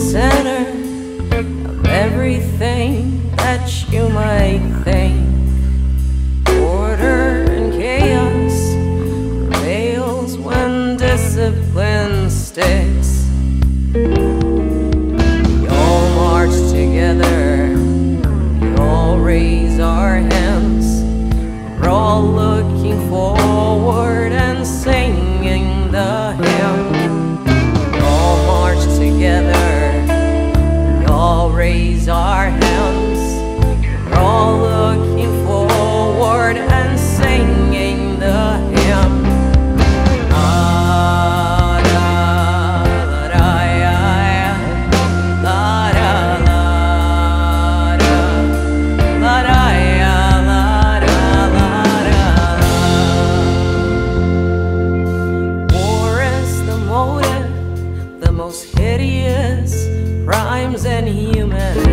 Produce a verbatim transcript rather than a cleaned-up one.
center of everything that you might think. Order and chaos prevails when discipline sticks. We all march together, we all raise our hands. We're all looking forward and singing the hymn. We all march together, we all raise our hands. We're all looking forward and singing the hymn. Hideous crimes in humanity.